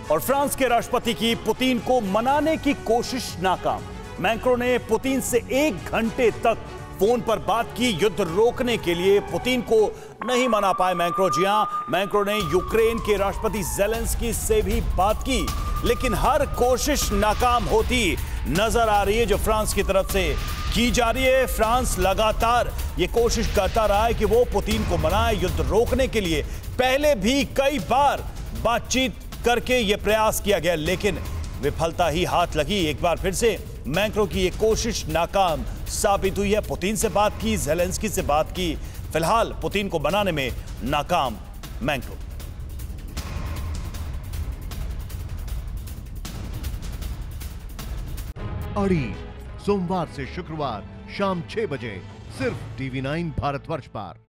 और फ्रांस के राष्ट्रपति की पुतिन को मनाने की कोशिश नाकाम। मैक्रों ने पुतिन से 1 घंटे तक फोन पर बात की। युद्ध रोकने के लिए पुतिन को नहीं मना पाए मैक्रो। जी हां, मैक्रो ने यूक्रेन के राष्ट्रपति ज़ेलेंस्की से भी बात की, लेकिन हर कोशिश नाकाम होती नजर आ रही है जो फ्रांस की तरफ से की जा रही है। फ्रांस लगातार ये कोशिश करता रहा है कि वो पुतिन को मनाए युद्ध रोकने के लिए। पहले भी कई बार बातचीत करके ये प्रयास किया गया, लेकिन विफलता ही हाथ लगी। एक बार फिर से मैक्रो की ये कोशिश नाकाम साबित हुई है। पुतिन से बात की, ज़ेलेंस्की से बात की, फिलहाल पुतिन को बनाने में नाकाम मैक्रो। अड़ी सोमवार से शुक्रवार शाम 6 बजे सिर्फ TV9 भारतवर्ष पर।